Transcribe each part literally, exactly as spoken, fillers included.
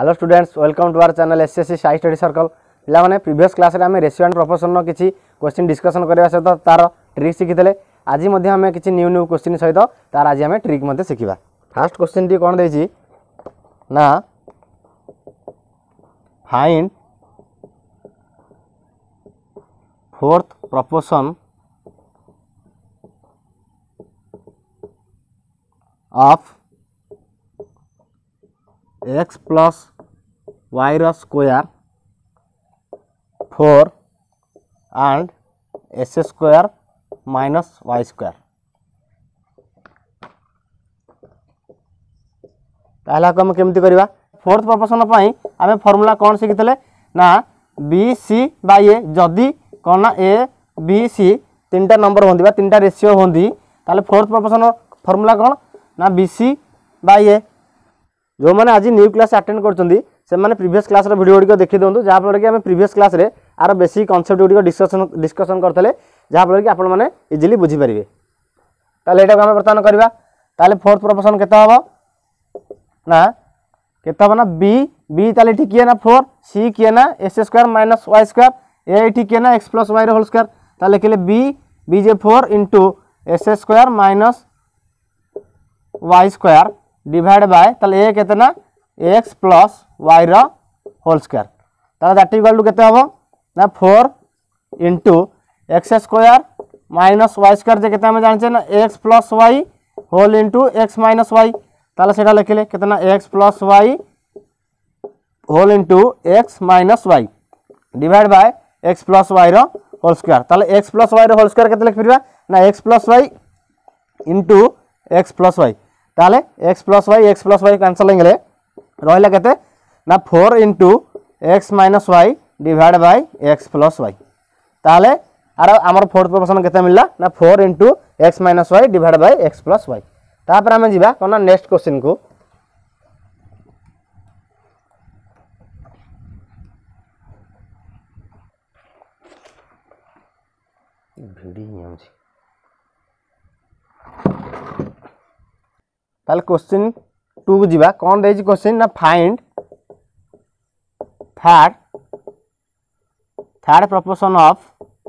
Hello students, welcome to our channel SSC Sai study circle. पिला माने previous class रे हमें रेशियो एंड प्रोपोर्शन किसी क्वेश्चन डिस्कशन करबा सहित तार ट्रिक शिखितले। आज मध्य हमें किसी न्यू न्यू क्वेश्चन सहित तार आज हमें ट्रिक मध्य शिखिबा। फर्स्ट क्वेश्चन टी कोन देछि ना, find fourth proportion of x plus y रो square four and x square minus y square. ताहला हम केमती करबा? फोर्थ प्रोपोर्शन पई आमे फार्मूला कोन सिखितले ना, बी सी बाय ए जदी कोन ना ए बी सी तीनटा नंबर होंदी बा तीनटा रेशियो होंदी, ताले फोर्थ प्रोपोर्शन फार्मूला कोन ना बी सी बाय ए। जो मैंने आज न्यू क्लास अटेंड कर प्रीवियस क्लास वीडियो गुड़िक देखी दिखाँ, जहाँफल कि आम प्रीवियस क्लास रे आर बेसिक कॉन्सेप्ट गुड़िक डिस्कशन डिस्कशन करते, जहाँफल कि आपण मैंने इजिली बुझीपारे। ताले एटा आम बर्तमान करवा। ताले फोर्थ प्रोपोर्शन केते हबो ना, केते हबो ना बी बी ताले ठीक है ना फोर, सी किए ना x square minus y square, ए ठीक है ना x plus y whole square. ताले लिखले बी बी जे four into x square minus y square divide by ताले ए केते ना एक्स प्लस वाई रो होल स्क्वायर। ताले दैट इक्वल टू केते हबो ना four into x square minus y square जे केते हम जानछे ना x plus y whole into x minus y. ताले सेटा लिखले केते ना x plus y whole into x minus y divide by x plus y रो होल स्क्वायर। ताले एक्स प्लस वाई रो होल स्क्वायर केते लिख परबा ना x plus y into x plus y. ताले x plus y x plus y cancel होंगे रहा केते ना four into x minus y divide by x plus y. ताले आर आमर फोर्थ प्रोपोर्शन केते मिलला ना four into x minus y divide by x plus y. तापर आमे जिबा कोना नेक्स्ट क्वेश्चन को। वीडियो ताले क्वेश्चन टू को जीवा। कौन देछि क्वेश्चन ना, find third third proportion of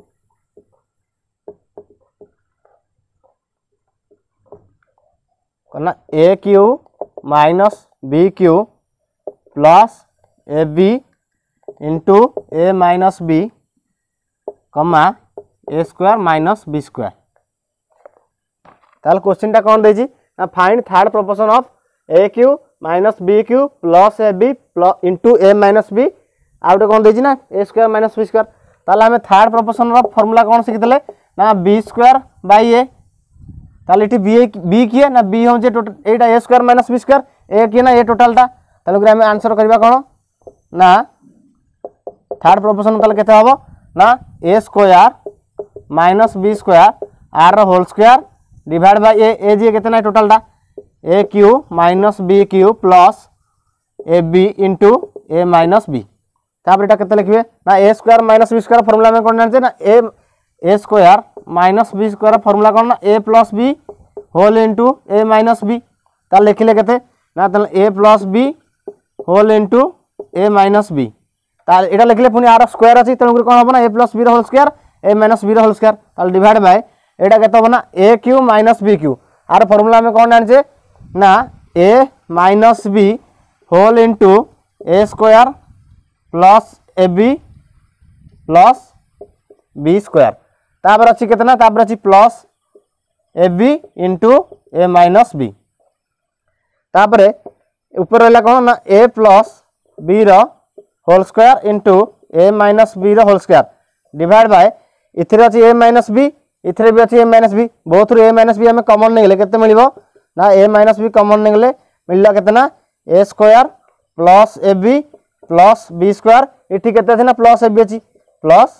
करना a q minus b q plus a b into a minus b comma a square minus b square. ताले क्वेश्चन टा कौन देछि ना, find third proportion of a q minus b q plus a b plus into a minus b आउटे कौन देछि ना a square minus b square. ताले हमें थर्ड प्रोपोर्शन रो फार्मूला कौन सिखितले ना बी स्क्वायर बाय ए। ताले इठी बी बी किए ना बी हो जे टोटल एटा a square minus b square, ए किए ना ए टोटलटा। ताले गुरे हमें आंसर करबा कोन ना थर्ड प्रोपोर्शन ताले केते हबो ना a square minus b square आर रो whole square divide by a ए जे केते ना टोटलटा a q minus b q plus a b into a minus b. तापर एटा केते लिखबे ना a square minus b square formula में कोन जानछे ना ए a square minus b square formula कोन ना a plus b whole into a minus b. ताले लिखले केते ना ताले a plus b whole into a minus b. ताले एटा लिखले पुनी आर स्क्वायर अछि, तणु कोन हबो ना ए प्लस बी रो whole square a minus b रो होल स्क्वायर। ताले डिवाइड बाय एटा केते हबो ना a q minus b q आर फार्मूला में कोन जानछे ना a minus b whole into a square plus a b plus b square. तापर अच्छी कितना तापर अच्छी plus a b into a minus b. तापर ऊपर रहा कौन ना ए प्लस बी रो whole square into a minus b रो होल स्क्वायर डिवाइड बाय इथरे अच्छी ए माइनस बी इथरे भी अच्छी a minus b, both a minus b हमें कॉमन नहीं केते मिलिबो ना ए माइनस बी कॉमन निकले मिलला केतना a square plus a b plus b square. इठी केते अछि ना प्लस ए बी अछि प्लस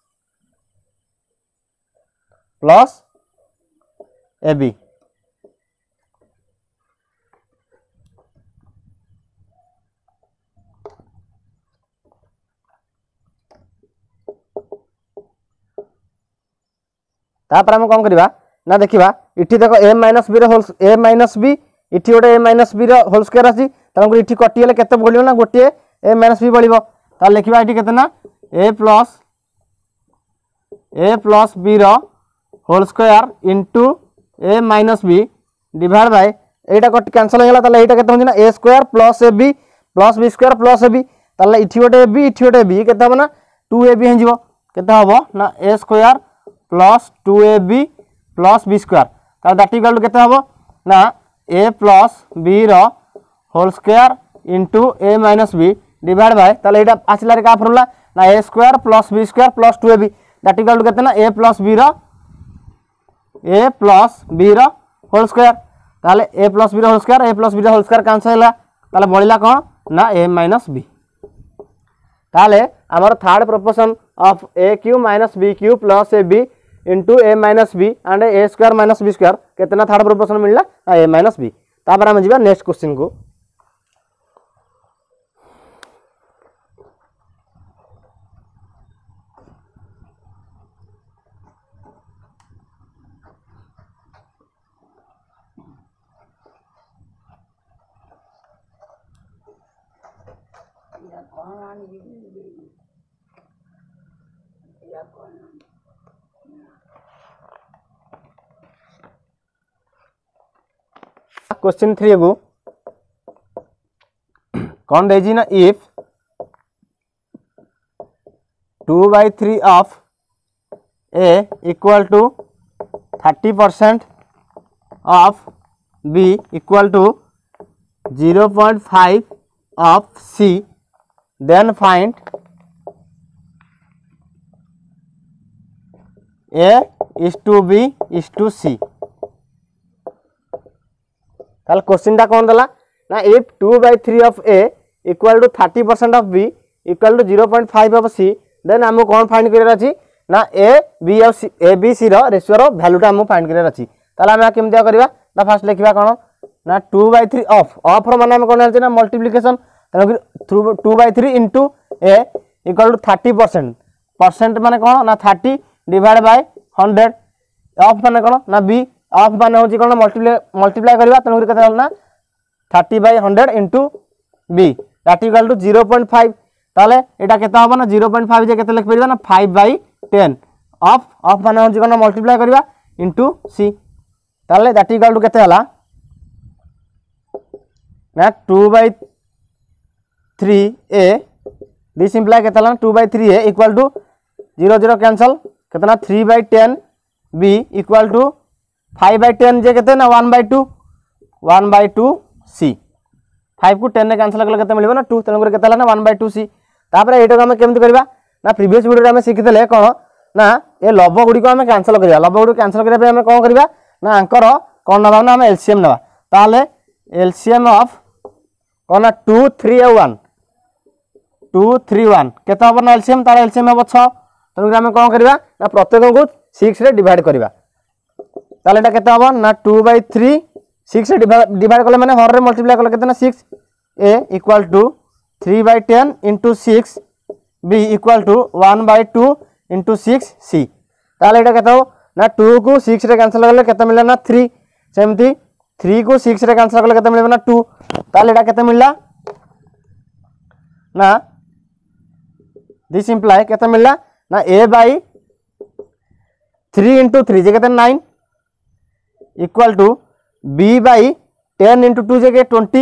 प्लस ए बी। तापर हम कोन करबा ना देखिबा इठी देखो ए माइनस बी रो होल ए माइनस बी इठी गोटे ए माइनस बी रो होल स्क्वायर आसी तेणुक ये कटिगले केते बढ़िबो ना गोटे ए माइनस बी बढ़िबो ताले लिखिबा एठी केते ना a plus a plus b रो whole square into a minus b divide by एटा कट कैंसिल हो गला ताले एटा केते होची ना a square plus a b plus b square plus a b ताले इठी गोटे ए बी इठी गोटे ए बी केते हबो ना टू ए बी हेजिबो केते हबो ना a square plus two a b plus b square ताले दैट इक्वल टू केते हबो ना ए प्लस बी रो whole square into a minus b divide by ताले एटा आसिला रे का फॉर्मूला ना a square plus b square plus two a b that equal to केते ना ए प्लस बी रो ए प्लस बी रो होल स्क्वायर ताले ए प्लस बी रो होल स्क्वायर ए प्लस बी रो होल स्क्वायर कैंसिल होला ताले बळिला कोन ना ए माइनस बी ताले हमर third proportion of a q minus b q plus a b into a minus b and a square minus b square केतना third proportion मिलला a minus b तापर हम जिबा नेक्स्ट क्वेश्चन को question three को कौन दे ना if two by three of a equal to thirty percent of b equal to zero point five of c then find a is to b is to c ताल question टा कौन दला ना if two by three of a equal to thirty percent of b equal to zero point five of c then आमको कौन find करार अच्छी ना ए बी और सी ए बी सी रेशियो रो वैल्यूटा आमको फाइंड करार अच्छी ताला आम केमती करवा ना फास्ट लिखा कौन ना two by three of of रो माने कौन ना multiplication two by three into a equal to thirty percent percent माने कौन ना thirty divide by hundred of माने कौन ना बी ऑफ माने होची कौन मल्टीप्लाई मल्टीप्लाई करवा तेणुक केते ना thirty by hundred into b that equal to zero point five ताले एटा केते हबो ना जीरो पॉइंट फाइव जे केते लिख परिबा ना five by ten of of माने होची कौन मल्टीप्लाई करवा इंटू सी ताले दैट इक्वल टू केते हला ना two by three a this imply केते हला two by three a equal to zero zero cancel कितना three by ten b equal to five by ten जे केते ना one by two one by two c five को ten cancel कले केते मिलिबो ना टू तेणुक केते हला ना वन बाई टू सी तापर एटा हम केमति करबा ना प्रीवियस वीडियो हम सिखितले कोन ना ए लब गुडी को हम कैंसल करबा लब गुडी कैंसल करबा पे हम कोन करबा ना अंकर कोन नबा ना हम एलसीएम नबा ताले एलसीएम ऑफ कोन two three one two three one केते हबो ना एलसीएम तार एलसीएम हबो छह तेणुक हम कोन करबा ना प्रत्येक को सिक्स रे डिवाइड करबा ताले एटा केते हबो ना टू बाई थ्री सिक्स रे डिवाइड कले माने हर रे मल्टीप्लाई कले केते ना six a equal to three by ten into six b equal to one by two into six c ताले एटा केते हो ना टू को सिक्स रे कैंसिल कले केते मिलला ना थ्री सेमती थ्री को सिक्स रे कैंसिल कले केते मिलबा ना टू ताले एटा केते मिलला ना दिस इंप्लाई केते मिलला ना a by three into three जे केते nine equal to b by ten into two जे twenty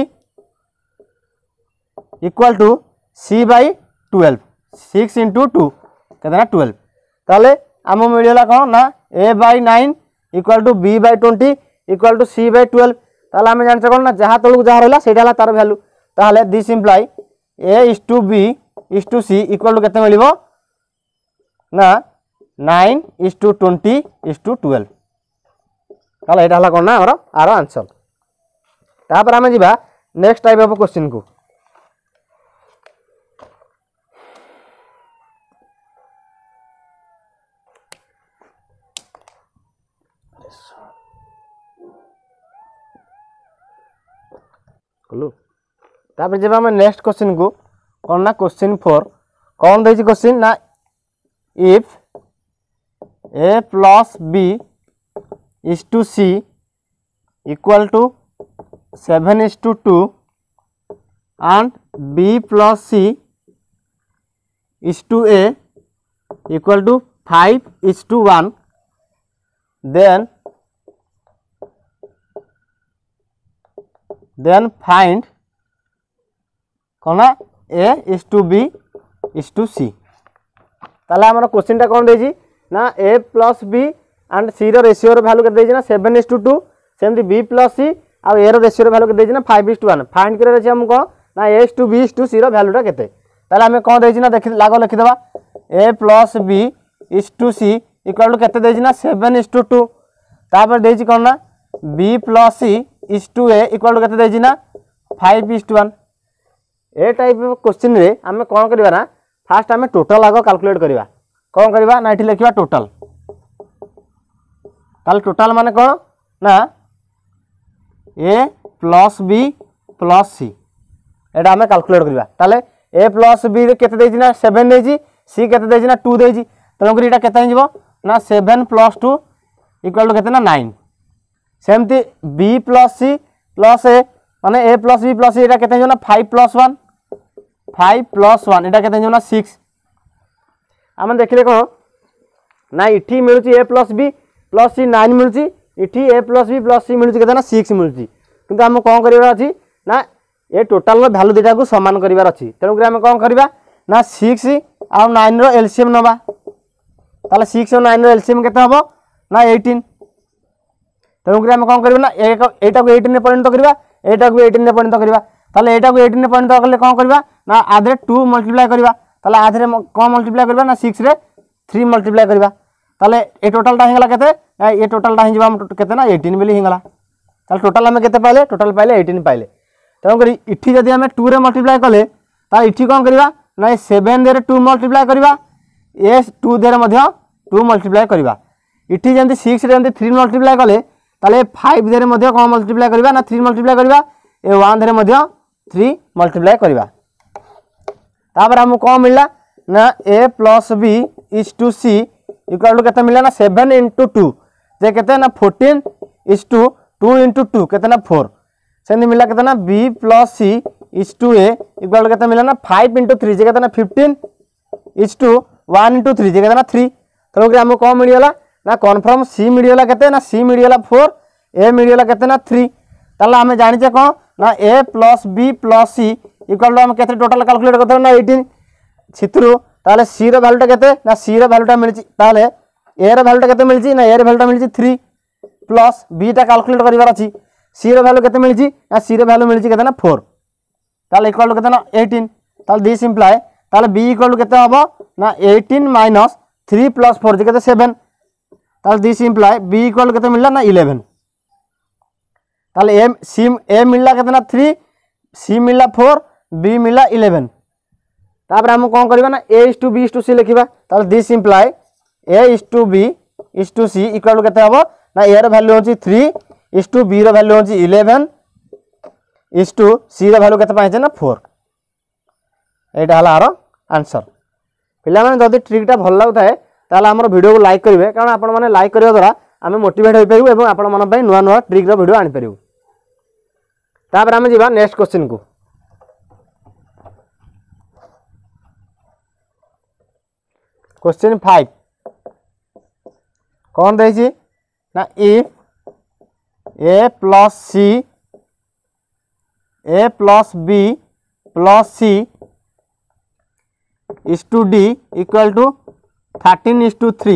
equal to c by twelve six into two केतना ट्वेल्व ताले आम मिलला कौन ना a by nine equal to b by twenty equal to c by twelve ताले आम जान कौन ना जहाँ तलू जहाँ रहा से तार भैल्यू ताले this imply a is to b is to c equal to केते मिलिबो ना nine is to twenty is to twelve ताले एटा हला कोन ना आरो आरो आंसर तापर आमे जिबा नेक्स्ट टाइप ऑफ क्वेश्चन को कलु तापर जब हम नेक्स्ट क्वेश्चन को कौन ना क्वेश्चन फोर कौन दे क्वेश्चन ना if a plus b is to c equal to seven is to two and b plus c is to a equal to five is to one, then then find कौन a is to b is to c। ताले हमर question टा कौन देजी ना a plus b and c रो ratio रो value के देजी ना सेवन is to टू, सेमती b plus c आ a रो रेशियो रो वैल्यू के देजी ना five is to one. Find करे अछि हम कोन ना a is to b is to c रो वैल्यू टा केते। ताले हमें कोन देजी ना देखि लागो लिखि देबा a plus b is to c equal to केते देजी ना सेवन is to टू। तापर देजी कोन ना b plus c is to a equal to केते देजी ना फाइव is to वन। ए टाइप क्वेश्चन रे हमें कोन करबा ना फास्ट हमें टोटल आगो कैलकुलेट करबा। कोन करबा ना एठी लिखिबा टोटल। ताले टोटल माने कोन ना a plus b plus c एटा हमें कैलकुलेट करबा। ताले a plus b रे केते देजी ना सेवन देजी, c केते देजी ना टू देजी, तनो करी एटा केते हो जिवो ना seven plus two equal to केते ना नाइन। सेमती b plus c plus a माने a plus b plus c एटा केते हो ना five plus one, five plus one एटा केते हो ना सिक्स। आम देखिले कोन ना इठी मिलुची a plus b plus c nine मिलुची, इठी a plus b plus c मिलुची केते ना सिक्स मिलुची। किंतु हम कोन करिवार अछि ना ए टोटल रो वैल्यू देटा को समान करिवार अछि। तेनु कि हम कोन करबा ना सिक्स आ नाइन रो एलसीएम नबा। ताले सिक्स और नाइन रो एलसीएम केते हबो ना एटीन। तेनु कि हम कोन करबा ना एटा को एटीन रे परिणत करबा, एटा को एटीन रे परिणत करबा। ताले एटा को एटीन रे परिणत करले कोन करबा ना आधे टू मल्टीप्लाई करबा। ताले आधे कोन मल्टीप्लाई करबा ना सिक्स रे थ्री मल्टीप्लाई करबा। ताले ए टोटल टा हिंगला केते ए टोटल टा हिंजबा हम केते ना एटीन बेली हिंगला। ताले टोटल हम केते पाइले टोटल पाइले एटीन पाइले। तेनु करी इठी जदी हम टू रे मल्टीप्लाई करले ता इठी कोन करबा ना सेवन रे टू मल्टीप्लाई करबा, ए टू रे मध्य टू मल्टीप्लाई करबा। इठी जंती सिक्स रे जंती थ्री मल्टीप्लाई करले ताले फाइव रे मध्य कोन मल्टीप्लाई करबा ना थ्री मल्टीप्लाई करबा, ए वन रे मध्य थ्री मल्टीप्लाई करबा। तापर हम कोन मिलला ना a plus b is to c equal to केते मिलला ना सेवन into टू जे केते ना fourteen is to two into two केते ना फोर। सेंदी मिलला केते ना b plus c is to a equal to केते मिलला ना फाइव into थ्री जे केते ना fifteen is to one into three जे केते ना थ्री। तो कि हम कोन मिलियला ना कन्फर्म c मिलियला केते ना c मिलियला फोर, a मिलियला केते ना थ्री। ताला हम जानि जे कोन ना a plus b plus c equal to हम केते टोटल कैलकुलेट करथो ना एटीन। छित्रु ताले c रो वैल्यू टा केते ना c रो वैल्यू टा मिलची, ताले a रो वैल्यू टा केते मिलची ना a रो वैल्यू टा मिलची थ्री प्लस b टा कैलकुलेट करिवार अछि। c रो वैल्यू केते मिलची ना c रो वैल्यू मिलची केते ना फोर। ताले इक्वल टू केते ना एटीन। ताले दिस इंप्लाई ताले b इक्वल टू केते हबो ना eighteen minus three plus four जे केते सेवन। ताले this imply b equal to केते मिलला ना इलेवन। ताले a c a मिलला केते ना थ्री, c मिलला फोर, b मिलला इलेवन। तापर हम कोन करबा ना a is to b is to c लिखिबा। ताले this imply a is to b is to c equal to केते हबो ना a रो वैल्यू होची थ्री is to b रो वैल्यू होची इलेवन is to c रो वैल्यू केते पाइछे ना फोर। एटा हला आरो आंसर। पिला माने जदी ट्रिक टा भल लागुता है ताले हमर वीडियो को लाइक करिवे, कारण आपण माने लाइक करिया द्वारा हमें मोटिवेट होई परिबो एवं आपण मन पई नुवा नुवा ट्रिक रो वीडियो आनि परिबो। तापर हम जिबा नेक्स्ट क्वेश्चन को। क्वेश्चन फाइव कौन देछि ना if a plus c a plus b plus c is to d equal to thirteen is to three,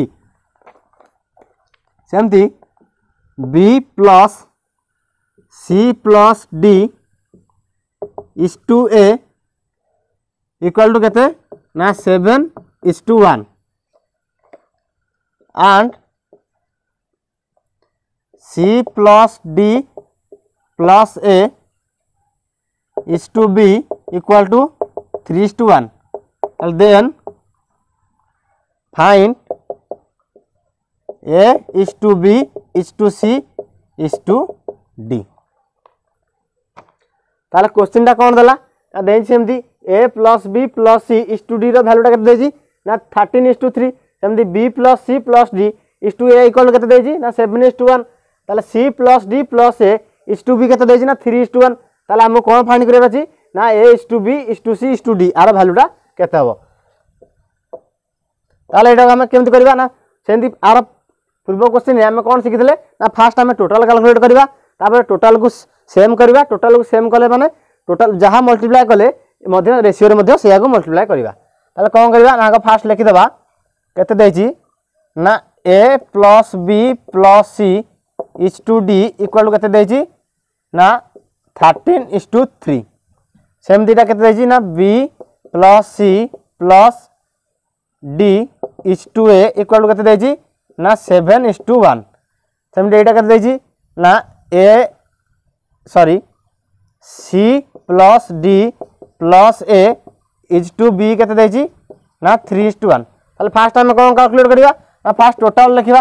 सेमती b plus c plus d is to a equal to केते ना seven is to one and c plus d plus a is to b equal to three is to one, and then find a is to b is to c is to d। ताले question टा कोन दला आ देइ सेमती a plus b plus c is to d रो value टा केते देछि ना थर्टीन is to थ्री, सेमती b plus c plus d is to a equal केते देछि ना सेवन is to वन। ताले c plus d plus a is to b केते देछि ना थ्री is to वन। ताले हम कोन फाइंड करियर अछि ना a is to b is to c is to d आर वैल्यूटा केते हबो ताले एटा हम केमति करबा ना सेंती आर पूर्व क्वेश्चन आम कौन शिखिले ना फास्ट आम टोटाल कैलकुलेट करवा तापर टोटाल को सेम करवा टोटाल को सेम कले माने टोटाल जहाँ मल्टीप्लाय कले मध्य रेशियो रे मध्य सेया को मल्टीप्लाय करवा ताले कौन करवा ना आगे फास्ट लिखि देबा केते देछि ना a plus b plus c is to d equal केते देछि ना थर्टीन इज टू थ्री सेम दीटा केते देछि ना b plus c plus d is to a equal केते देछि ना सेवन इज टू वन सेमती एटा केते देछि ना a sorry c plus d plus a is to b केते देछि ना थ्री इज टू वन ताले फास्ट हम कोन कैलकुलेट करिवा ना फास्ट टोटल लिखिबा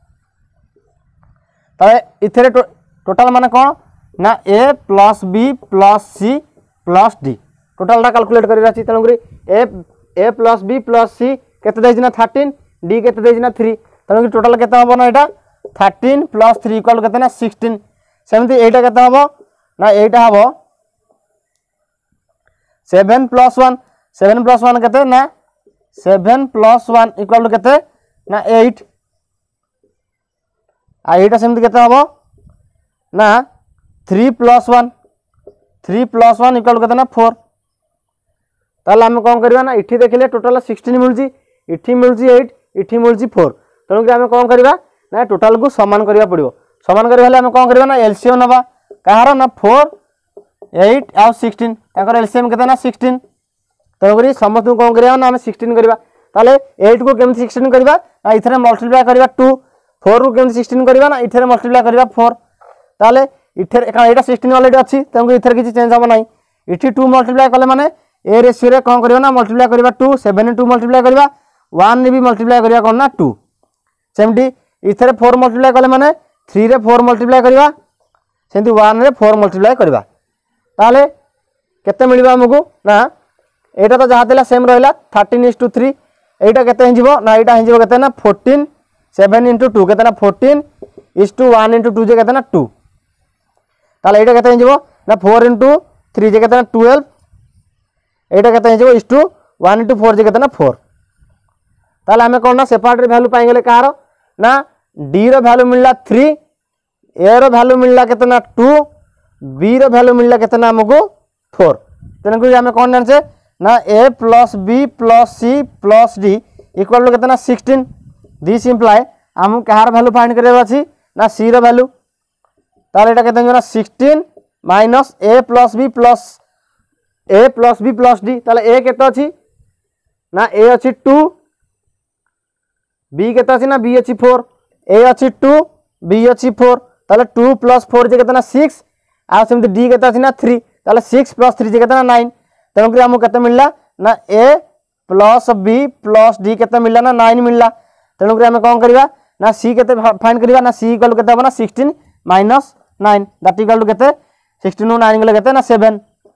ताले इथरे टोटल माने कोन ना a plus b plus c plus d total टा कैलकुलेट करिवा छि तनो करी a a plus b plus c केते देछि ना थर्टीन डी केते देछि ना थ्री तनो टोटल केते हबो ना एटा थर्टीन प्लस थ्री इक्वल केते ना सिक्सटीन सेमती एटा केते हबो ना एटा हबो seven plus one seven plus one केते ना सेवन प्लस वन इक्वल केते ना एट आ एटा सेमती केते हबो ना three plus one three plus one equal केते ना फोर ताले हम कोन करबा ना इठी देखिले टोटल सिक्सटीन मिलुची इठी मिलुची एट इठी मिलुची फोर तेणुक आम कौन करवा ना टोटाल को सामान करने पड़ो सामान करने आम कौन करवा ना एलसीएम नवा कहार ना फोर एट आउ सिक्सटीन ताकर एलसीएम केते ना सिक्सटीन तेणुक समस्त कौन करवा ना आम सिक्सटीन करवा ताले एट को केमती सिक्सटीन करवा ना इथरे मल्टीप्लाई करवा टू फोर को केमती सिक्सटीन करवा ना इथरे मल्टीप्लाई करवा फोर ताले इथरे एटा सिक्सटीन ऑलरेडी अच्छी तेणुक इथरे किसी चेंज हम ना इठी टू मल्टीप्लाई कले माने ए रेशियो रे कौन करवा ना मल्टीप्लाई करवा टू सेवन टू मल्टीप्लाई करवा वन भी मल्टीप्लाई करवा कौन ना टू सेमती इथरे फोर मल्टीप्लाई कले माने थ्री रे फोर मल्टीप्लाई करवा सेमती वन रे फोर मल्टीप्लाई करवा ताले केते मिलबा हमकु ना एटा तो जहा देला सेम रहला थर्टीन इज टू थ्री एटा केते हिजिबो ना एटा हिजिबो केते ना फोर्टीन सेवन इनटू टू केते ना fourteen is to one into two जे केते ना टू ताले एटा केते हिजिबो ना फोर इनटू थ्री जे केते ना ट्वेल्व एटा केते हिजिबो is to one into four जे केते ना फोर ताले हमें कौन ना सेपरेट वैल्यू पाएंगे कहार ना डी रो वैल्यू मिलला थ्री ए रो वैल्यू मिलला केतना टू बी रो वैल्यू मिलला केतना हमको फोर तेणुक आम कौन जाने ना a plus b plus c plus d equal to केतना सिक्सटीन दिस इम्प्लाय आम कहार वैल्यू फाइंड करबा अछि ना सी रो वैल्यू ताले एटा केतना ना sixteen minus a plus b plus a plus b plus d ताले ए केते अछि ना ए अछि टू बी केते अछि ना बी अछि फोर ए अछि टू बी अछि फोर ताले टू प्लस फोर जे केते ना सिक्स आ सेमति डी केते अछि ना थ्री ताले सिक्स प्लस थ्री जे केते ना नाइन तेणुक हमको केते मिलला ना a plus b plus d केते मिलला ना नाइन मिलला तेणुक हम कोन करबा ना सी केते फाइंड करबा ना सी इक्वल केते हो ना sixteen minus nine that equal to केते सिक्सटीन नु नाइन गले केते ना सेवन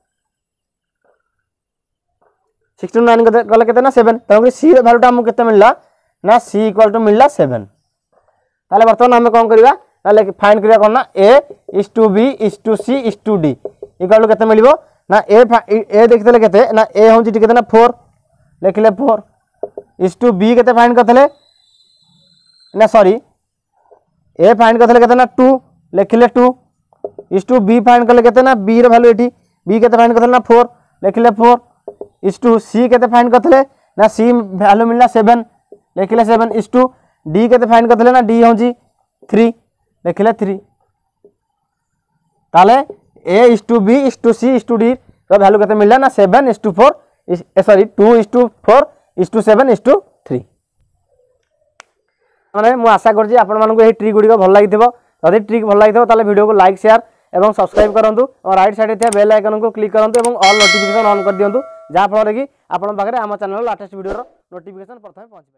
सिक्सटीन नाइन गले केते ना सेवन तेणुक सी रो वैल्यूटा हमको केते मिलला ना सी इक्वल टू मिलला सेवन ताले बर्तमान हम कोन करबा ना फाइंड करबा कोन ना a is to b is to c is to d equal to केते मिलिबो ना ए ए देखितले केते ना ए होंची केते ना फोर लिखले फोर इज टू बी केते फाइंड करथले ना सॉरी ए फाइंड करथले केते ना टू लिखले two is to b find करले केते ना बी रो वैल्यू एठी बी केते फाइंड करथले ना फोर लिखले फोर इज टू सी केते फाइंड करथले ना सी वैल्यू मिलला सेवन लिखले सेवन इज टू डी केते फाइंड करथले ना डी होंची थ्री लिखले थ्री ताले a is to b is to c is to d रो वैल्यू केते मिलला ना seven is to four sorry two is to four is to seven is to three माने मु आशा करछि आपण मानको एही ट्रिक गुडी को भल लागिथिबो जदि ट्रिक भल लागिथिबो ताले वीडियो को लाइक शेयर एवं सब्सक्राइब करंतु और राइट साइड थे बेल आइकन को क्लिक करंतु एवं ऑल नोटिफिकेशन ऑन कर दियंतु जा फल रे कि आपण पाखरे हम चैनल लेटेस्ट वीडियो रो नोटिफिकेशन प्रथमे पहुंची।